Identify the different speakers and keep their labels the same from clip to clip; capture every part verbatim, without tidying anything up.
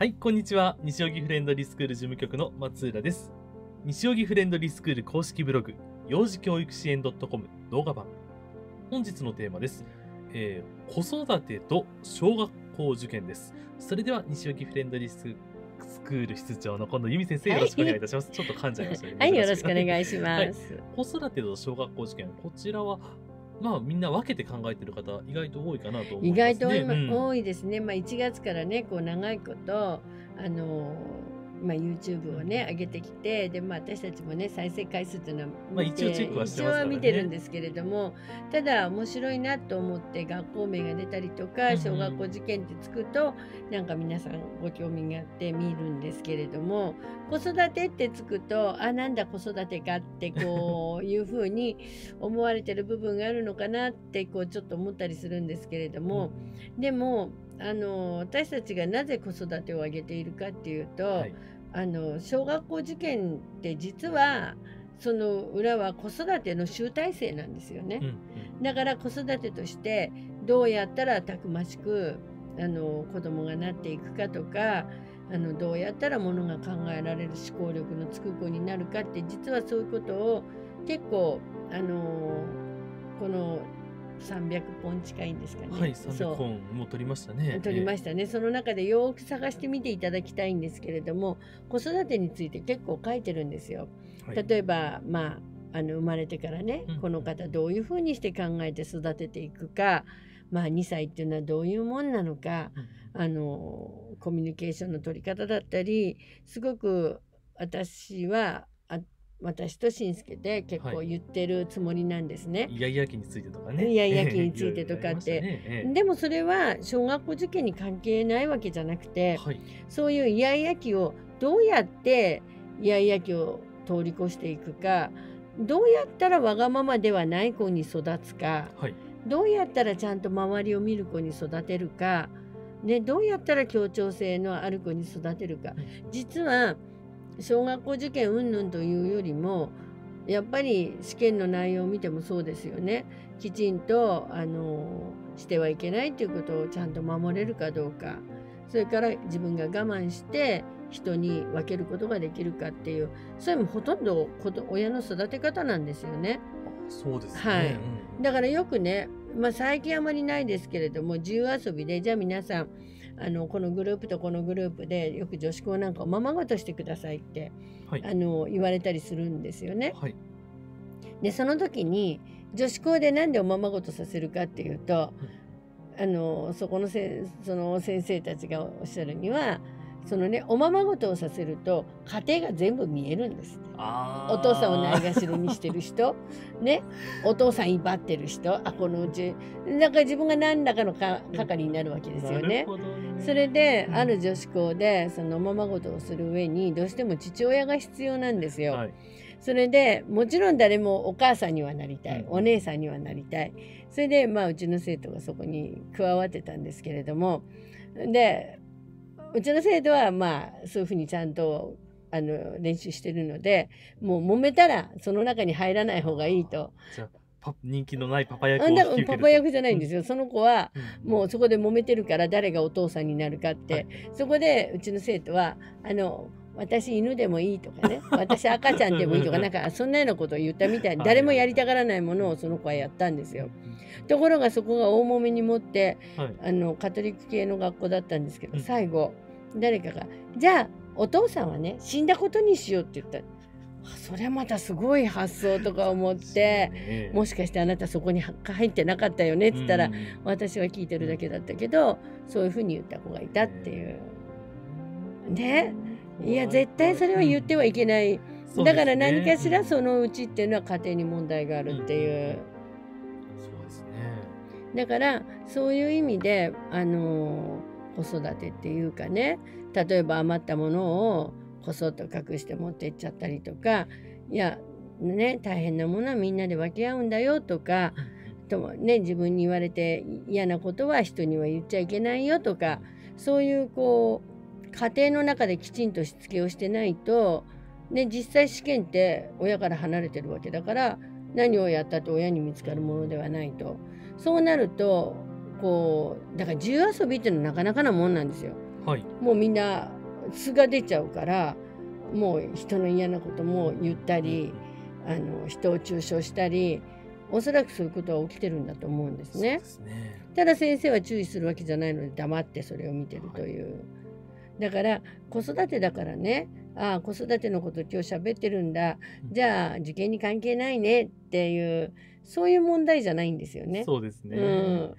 Speaker 1: はい、こんにちは。西荻フレンドリースクール事務局の松浦です。西荻フレンドリースクール公式ブログ、幼児教育支援 .com 動画版。本日のテーマです。えー、子育てと小学校受験です。それでは、西荻フレンドリースクール室長の近藤由美先生、よろしくお願いいたします。はい、ちょっと噛んじゃいましたね。
Speaker 2: はい、よろしくお願いします。はい、
Speaker 1: 子育てと小学校受験、こちらは、まあみんな分けて考えている方意外と多いかなと思いますね。
Speaker 2: 意外と今、うん、多いですね。まあいちがつからね、こう長いことあのまあ YouTube をね上げてきて、でまあ私たちもね再生回数っていうのは
Speaker 1: まあ一応チェックはしてますからね。
Speaker 2: 一応は見てるんですけれども、ただ面白いなと思って学校名が出たりとか、小学校受験ってつくとなんか皆さんご興味があって見るんですけれども、子育てってつくとあなんだ子育てかってこういうふうに思われてる部分があるのかなってこうちょっと思ったりするんですけれども、でもあの私たちがなぜ子育てを上げているかっていうと、はい、あの小学校受験って実はその裏は子育ての集大成なんですよね。うんうん、だから子育てとしてどうやったらたくましくあの子供がなっていくかとか、あのどうやったらものが考えられる思考力のつく子になるかって、実はそういうことを結構あのこのさんびゃくぽん近いんですかね。
Speaker 1: はい、さんびゃくぽんも取りましたね。
Speaker 2: 取りましたね。その中でよく探してみていただきたいんですけれども、子育てについて結構書いてるんですよ。はい、例えば、まあ、あの生まれてからね、うん、この方どういうふうにして考えて育てていくか、まあ、にさいっていうのはどういうもんなのか、うん、あのコミュニケーションの取り方だったり、すごく私は私としんすけで結構言ってるつもりなんですね。
Speaker 1: イヤイヤ期についてとかね。
Speaker 2: イヤイヤ期についてとかって。ね、でもそれは小学校受験に関係ないわけじゃなくて、はい、そういうイヤイヤ期をどうやってイヤイヤ期を通り越していくか、どうやったらわがままではない子に育つか、はい、どうやったらちゃんと周りを見る子に育てるか、ね、どうやったら協調性のある子に育てるか。実は小学校受験云々というよりもやっぱり試験の内容を見てもそうですよね。きちんとあのしてはいけないということをちゃんと守れるかどうか、それから自分が我慢して人に分けることができるかっていう、それもほとんど親の育て方なんですよね。
Speaker 1: そうですね。
Speaker 2: はい、だからよくね、まあ、最近あまりないですけれども、自由遊びでじゃあ皆さんあのこのグループとこのグループでよく女子校なんかおままごとしてくださいって、はい、あの言われたりするんですよね。はい、でその時に女子校でなんでおままごとさせるかっていうと、うん、あのそこのせその先生たちがおっしゃるには、そのねおままごとをさせると家庭が全部見えるんです。お父さんをないがしろにしてる人ね、お父さん威張ってる人、あこのうちなんか自分が何らかのか係になるわけですよね。それである女子校でそのおままごとをする上にどうしても父親が必要なんですよ。はい、それでもちろん誰もお母さんにはなりたい、お姉さんにはなりたい。それでまあうちの生徒がそこに加わってたんですけれども、でうちの生徒はまあそういうふうにちゃんとあの練習してるので、もう揉めたらその中に入らない方がいいと。
Speaker 1: じゃあ人気のないパパ役を引き受けると。
Speaker 2: パパ役じゃないんですよ。その子はもうそこで揉めてるから誰がお父さんになるかって、はい、そこでうちの生徒はあの私犬でもいいとかね、私赤ちゃんでもいいとか、なんかそんなようなことを言ったみたいに、誰もやりたがらないものをその子はやったんですよ。ところがそこが大揉めに持って、はい、あのカトリック系の学校だったんですけど、最後誰かがじゃあお父さんはね死んだことにしようって言った。それはまたすごい発想とか思って、もしかしてあなたそこに入ってなかったよねって言ったら、私は聞いてるだけだったけどそういうふうに言った子がいたっていうね。いや絶対それは言ってはいけない、うん、だから何かしらそのうちっていうのは家庭に問題があるっていう、
Speaker 1: うん、そうですね。
Speaker 2: だからそういう意味であの子育てっていうかね、例えば余ったものをこそっと隠して持っていっちゃったりとか、いやね大変なものはみんなで分け合うんだよとか、ともね自分に言われて嫌なことは人には言っちゃいけないよとか、そういうこう家庭の中できちんとしつけをしてないと、ね、実際試験って親から離れてるわけだから、何をやったって親に見つかるものではないと。そうなるとこうだから自由遊びっていうのはなかなかなもんなんですよ。
Speaker 1: はい、
Speaker 2: もうみんな素が出ちゃうから、もう人の嫌なことも言ったり、あの人を中傷したり、おそらくそういうことは起きてるんだと思うんですね。
Speaker 1: そうですね。
Speaker 2: ただ先生は注意するわけじゃないので黙ってそれを見てるという。はい、だから子育てだからね、ああ子育てのこと今日喋ってるんだ、じゃあ受験に関係ないねっていうそういう問題じゃないんですよね。
Speaker 1: そうですね。
Speaker 2: うん、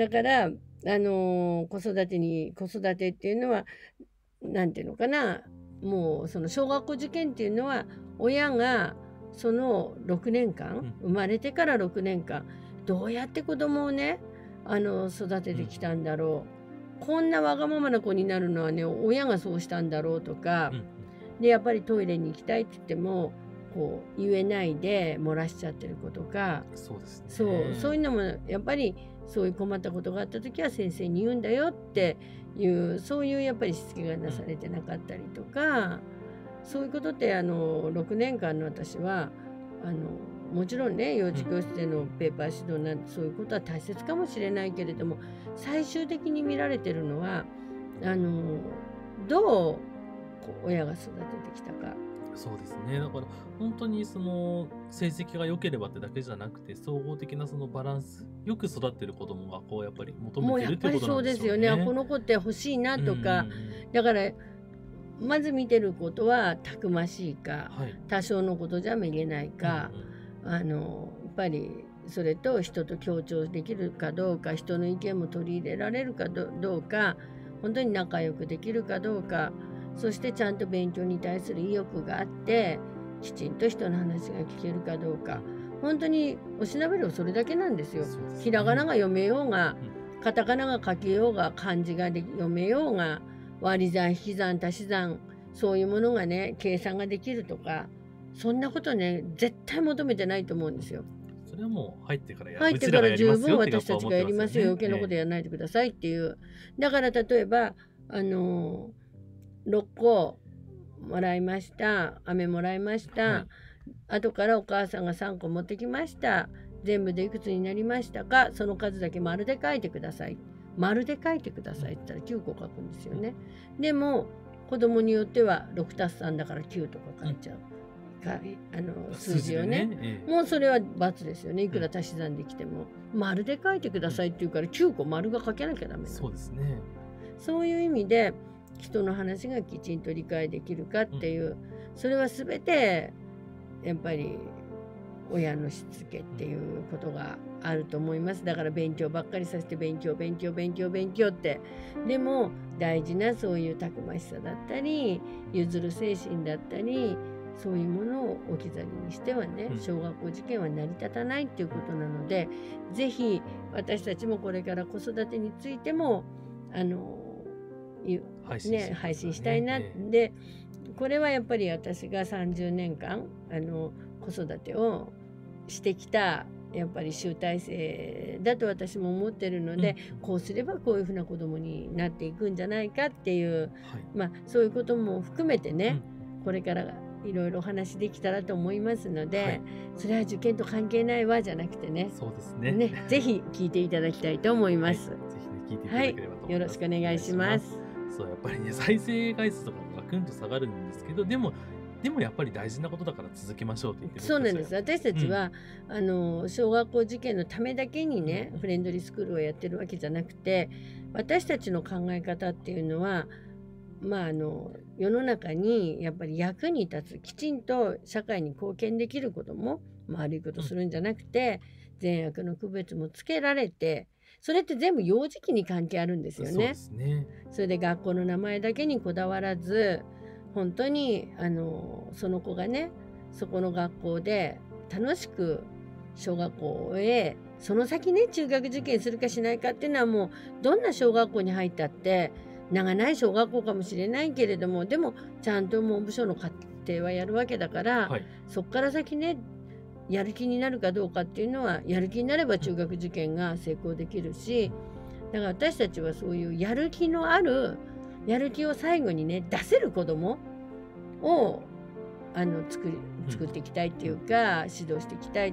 Speaker 2: だからあのー子育てに子育てっていうのはなんていうのかな、もうその小学校受験っていうのは親がそのろくねんかん、生まれてからろくねんかんどうやって子供をねあの育ててきたんだろう、こんなわがままな子になるのはね親がそうしたんだろうとか、でやっぱりトイレに行きたいって言ってもこう言えないで漏らしちゃってる子とか、
Speaker 1: そうですね、
Speaker 2: そうそういうのもやっぱりそういう困ったことがあった時は先生に言うんだよっていうそういうやっぱりしつけがなされてなかったりとか、そういうことってあのろくねんかんの私はあのもちろんね幼児教室でのペーパー指導なんてそういうことは大切かもしれないけれども、最終的に見られてるのはあのどうこう親が育ててきたか。
Speaker 1: そうですね。だから本当にその成績が良ければってだけじゃなくて、総合的なそのバランス、よく育ってる子供がこうやっぱり求めてるっていうことなんでしょうね。もうやっぱりそうですよね。
Speaker 2: この子って欲しいなとか、だからまず見てることはたくましいか、はい、多少のことじゃめげないか、うんうん、あのやっぱりそれと人と協調できるかどうか、人の意見も取り入れられるか ど, どうか、本当に仲良くできるかどうか、そしてちゃんと勉強に対する意欲があってきちんと人の話が聞けるかどうか、本当におしなべるはそれだけなんですよ。すね、ひらがなが読めようが、うん、カタカナが書けようが、漢字がで読めようが、割り算引き算足し算そういうものがね計算ができるとか、そんなことね絶対求めてないと思うんですよ。
Speaker 1: それはもう入ってからや
Speaker 2: 入ってから十分私たちがやりますよ、余計なことやらないでくださいっていう。だから例えばあのろっこもらいました、飴もらいました、はい、後からお母さんがさんこ持ってきました、全部でいくつになりましたか、その数だけ丸で書いてください、丸で書いてくださいって言ったらきゅうこ書くんですよね。でも子供によってはろくたすさんだからきゅうとか書いちゃう、うん、かあの数字をね、ねええ、もうそれは×ですよね。いくら足し算できても、うん、丸で書いてくださいって言うからきゅうこ丸が書けなきゃダメなの。
Speaker 1: そうですね。
Speaker 2: そういう意味で人の話がきちんと理解できるかっていう、うん、それは全てやっぱり親のしつけっていうことがあると思います。だから勉強ばっかりさせて勉強勉強勉強勉強って、でも大事なそういうたくましさだったり譲る精神だったり、そういうものを置き去りにしてはね、小学校受験は成り立たないっていうことなので、ぜひ私たちもこれから子育てについてもあの配信, ね、配信したいな、えー、でこれはやっぱり私がさんじゅうねんかんあの子育てをしてきたやっぱり集大成だと私も思ってるので、うん、こうすればこういうふうな子供になっていくんじゃないかっていう、はい、まあそういうことも含めてね、うん、これからいろいろお話できたらと思いますので、はい、それは受験と関係ないわじゃなくてね、
Speaker 1: そうですね、
Speaker 2: ね、ぜひ聞いていただきたいと思います。
Speaker 1: はい、ぜひね聞いていただければと思います。はい、
Speaker 2: よろしくお願いします。
Speaker 1: そうやっぱりね再生回数とかもガクンと下がるんですけど、でもでもやっぱり大事なことだから続けましょうって言って
Speaker 2: そうなんです。私たちは、うん、あの小学校受験のためだけにね、うん、フレンドリースクールをやってるわけじゃなくて、私たちの考え方っていうのは、まあ、あの世の中にやっぱり役に立つ、きちんと社会に貢献できることも、まあ、悪いことするんじゃなくて、うん、善悪の区別もつけられて、それって全部幼児期に関係あるんですよね。そうですね。それで学校の名前だけにこだわらず、本当にあのその子がねそこの学校で楽しく小学校を終え、その先ね中学受験するかしないかっていうのはもうどんな小学校に入ったって長ない小学校かもしれないけれども、でもちゃんと文部省の課程はやるわけだから、はい、そこから先ねやる気になるかどうかっていうのは、やる気になれば中学受験が成功できるし、だから私たちはそういうやる気のあるやる気を最後にね出せる子供をあの作り作っていきたいっていうか、指導していきたい。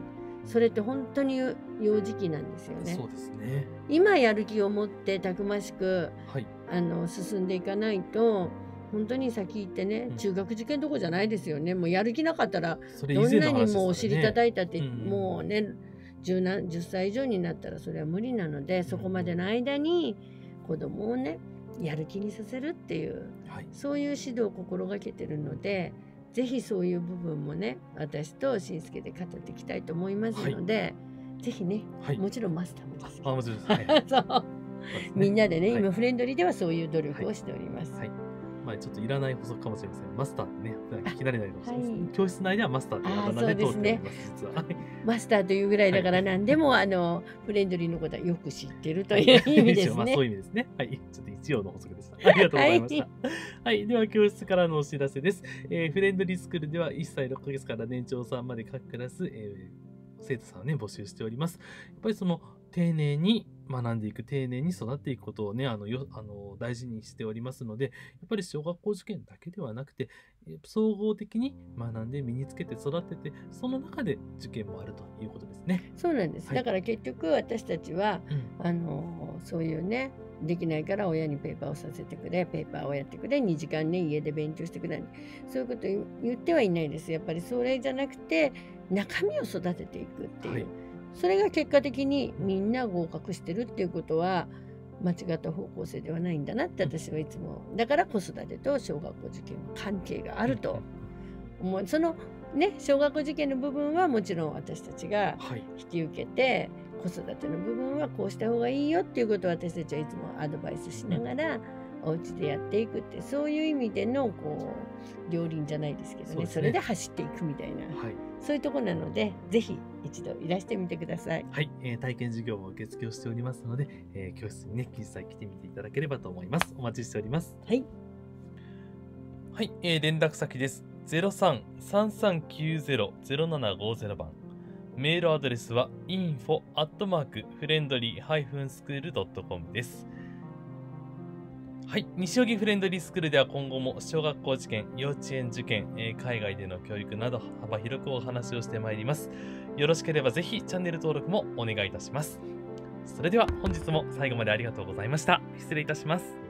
Speaker 2: それって本当に幼児期なんですよね。
Speaker 1: そうですね。
Speaker 2: 今やる気を持ってたくましく、
Speaker 1: はい。
Speaker 2: あの進んでいかないと、本当に先行ってね、
Speaker 1: うん、
Speaker 2: 中学受験どころじゃないですよね。もうやる気なかったら、
Speaker 1: それ以
Speaker 2: どんなに
Speaker 1: 前の話ですから
Speaker 2: もうお尻
Speaker 1: ね。
Speaker 2: 叩いたって、
Speaker 1: うんうん
Speaker 2: もうね、十何、じゅっさい以上になったらそれは無理なので、そこまでの間に子供をね、やる気にさせるっていう、
Speaker 1: はい、
Speaker 2: そういう指導を心がけてるので、ぜひそういう部分もね、私としんすけで語っていきたいと思いますので、はい、ぜひね、はい、もちろんマスターもですけど。
Speaker 1: あ、もちろんです。はい、
Speaker 2: そう。みんなでね、
Speaker 1: はい、
Speaker 2: 今フレンドリーではそういう努力をしております。
Speaker 1: はいはい、まあ、ちょっといらない補足かもしれません。マスターってね、普段聞き慣れないかもしれないです、ね。はい、教室内ではマスターってあだ名で通っております、実は。
Speaker 2: マスターというぐらいだから何でも、はい、あのフレンドリーのことはよく知ってるという意味ですね。
Speaker 1: まあ、そういう意味ですね。はい、ちょっと一応の補足でした。ありがとうございました。はい、はい、では教室からのお知らせです。えー、フレンドリースクールではいっさいろっかげつから年長さんまで各クラス、えー生徒さんをね、募集しております。やっぱりその、丁寧に学んでいく、丁寧に育っていくことをね、あの、よ、あの、大事にしておりますので、やっぱり小学校受験だけではなくて、総合的に学んで身につけて育てて、その中で受験もあるということですね。
Speaker 2: そうなんです。はい、だから結局私たちは、うん、あの、そういうね、できないから親にペーパーをさせてくれ、ペーパーをやってくれ、にじかんね、家で勉強してくれ、そういうこと言ってはいないです。やっぱりそれじゃなくて、中身を育てていくっていう、はい、それが結果的にみんな合格してるっていうことは間違った方向性ではないんだなって私はいつも、だから子育てと小学校受験は関係があると思う。そのね、小学校受験の部分はもちろん私たちが引き受けて、はい、子育ての部分はこうした方がいいよっていうことを私たちはいつもアドバイスしながら、お家でやっていくって、そういう意味でのこう両輪じゃないですけど ね, そ, ねそれで走っていくみたいな、はい、そういうところなので、ぜひ一度いらしてみてください。
Speaker 1: はい、えー、体験授業も受付をしておりますので、えー、教室にね、実際来てみていただければと思います。お待ちしております。
Speaker 2: はい。
Speaker 1: はい、えー、連絡先です。ゼロさん さんさんきゅうゼロ ゼロななごゼロ 番。メールアドレスは インフォ アットマーク フレンドリー スクール ドットコム です。はい。西荻フレンドリースクールでは今後も小学校受験、幼稚園受験、えー、海外での教育など幅広くお話をしてまいります。よろしければぜひチャンネル登録もお願いいたします。それでは本日も最後までありがとうございました。失礼いたします。